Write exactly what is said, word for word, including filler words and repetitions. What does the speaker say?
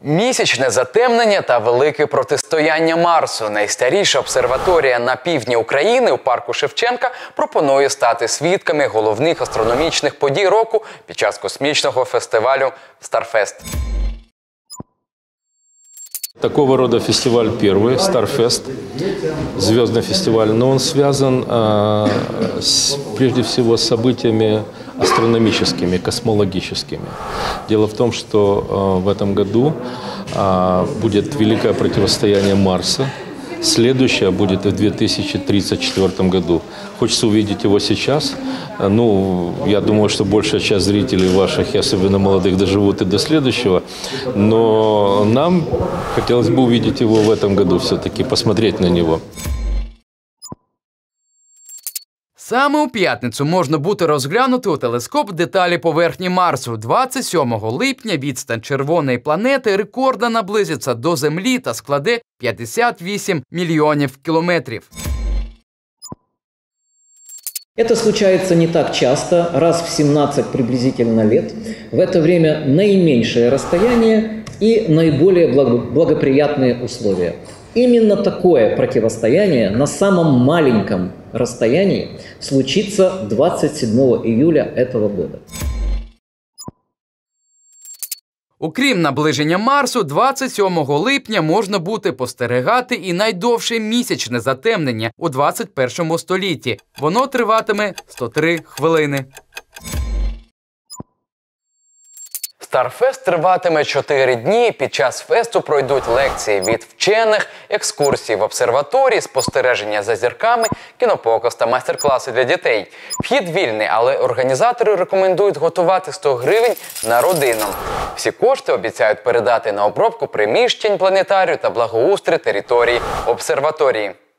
Місячне затемнення та велике протистояння Марсу. Найстаріша обсерваторія на півдні України у парку Шевченка пропонує стати свідками головних астрономічних подій року під час космічного фестивалю «Старфест». Такого рода фестиваль первый, Старфест, звездный фестиваль, но он связан э, с, прежде всего с событиями астрономическими, космологическими. Дело в том, что э, в этом году э, будет великое противостояние Марса. Следующее будет в две тысячи тридцать четвёртом году. Хочется увидеть его сейчас. Ну, я думаю, что большая часть зрителей ваших, и особенно молодых, доживут и до следующего. Но нам хотелось бы увидеть его в этом году все-таки, посмотреть на него. Саме у п'ятницю можна буде розглянути у телескоп деталі поверхні Марсу. двадцять сьомого липня відстань червоної планети рекордно наблизиться до Землі та складе п'ятдесят вісім мільйонів кілометрів. Это случается не так часто, раз в семнадцать приблизительно лет. В это время наименьшее расстояние и наиболее благоприятные условия. Именно такое противостояние на самом маленьком расстоянии случится двадцять седьмого июля этого года. Окрім наближення Марсу, двадцять сьомого липня можна буде спостерігати і найдовше місячне затемнення у двадцять першому столітті. Воно триватиме сто три хвилини. Старфест триватиме чотири дні. Під час фесту пройдуть лекції від вчених, екскурсії в обсерваторії, спостереження за зірками, кінопоказ та майстер-класи для дітей. Вхід вільний, але організатори рекомендують готувати сто гривень на родину. Всі кошти обіцяють передати на обробку приміщень планетарію та благоустрій території обсерваторії.